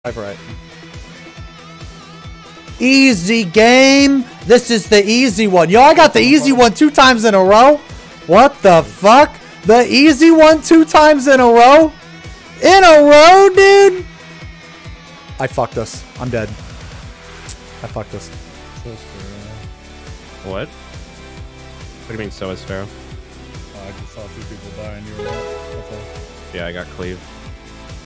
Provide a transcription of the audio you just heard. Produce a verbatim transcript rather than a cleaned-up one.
Five right. Easy game. This is the easy one. Yo, I got the easy one two times in a row. What the fuck? The easy one two times in a row? In a row, dude? I fucked us. I'm dead. I fucked us. What? What do you mean, so is Pharaoh? Oh, I just saw two people die and you were right. That's all. Yeah, I got cleave.